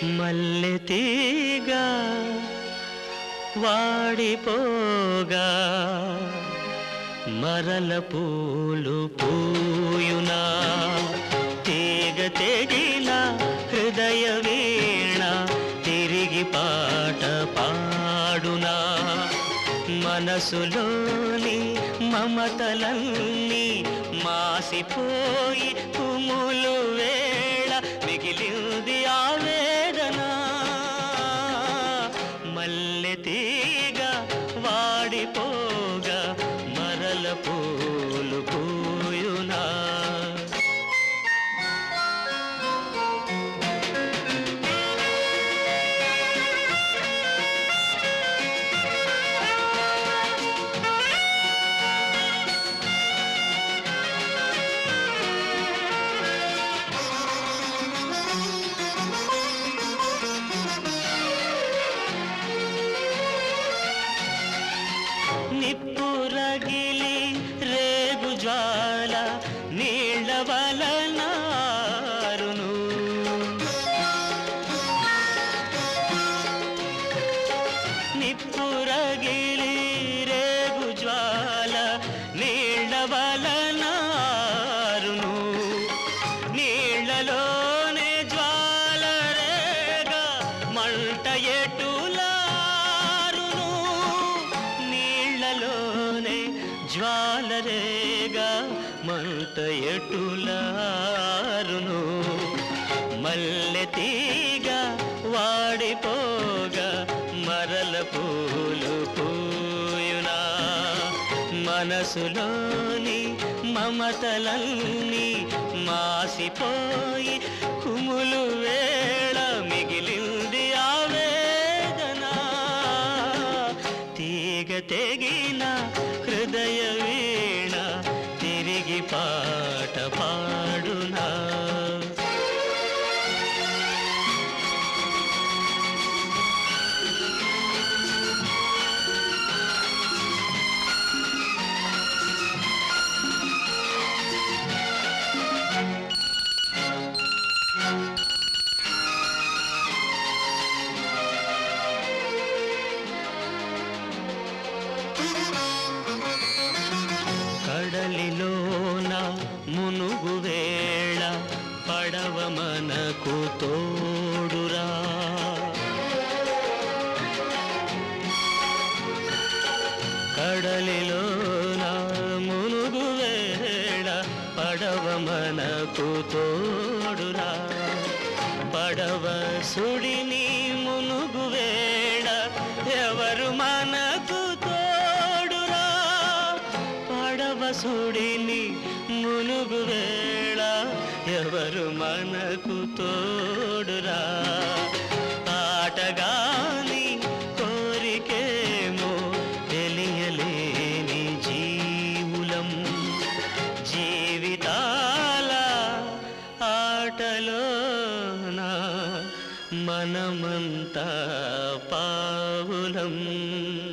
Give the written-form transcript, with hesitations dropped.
మల్లె తీగ వాడిపోగా మరల పూలు పూయునా తీగ తెగిన హృదయ వీణ తిరిగి పాట పాడునా మనసులోని మమతలన్నీ మాసిపోయి కుములు వేళ మిగిలింది ఆవేదన మల్లె తీగ వాడిపోగా మరల పూలు పూయునా నిప్పురగిలి రేగు జ్వాల నీళ్ళ వలనారును నిప్పురగిలి రేగు జ్వాల నీళ్ళ వలనారును నీళ్ళలోనే జ్వాల రేగా మంట ఎటులారును నీళ్ళలోనే జ్వాలరేగా మంట ఎటులారును మల్లె తీగ వాడిపోగా మరల పూలు పూయునా మనసులోని మమతలన్నీ మాసిపోయి కుములు వేళ మిగిలింది ఆవేదన తీగ తెగిన హృదయ వీణ తిరిగి పాట పాడునా కడలిలోన మునుగు వేళ పడవ మనకు తోడురా కడలిలోన మునుగు వేళ పడవ మనకు తోడురా పడవ సుడిని మునుగు వేళ ఎవరు మనకు తోడురా పడవ సుడిని మునుగు వేళ ఎవరు మనకు తోడురా ఆటగాని కోరికేమో తెలియలేని జీవులం జీవితాల ఆటలోన మనమంతా పావులం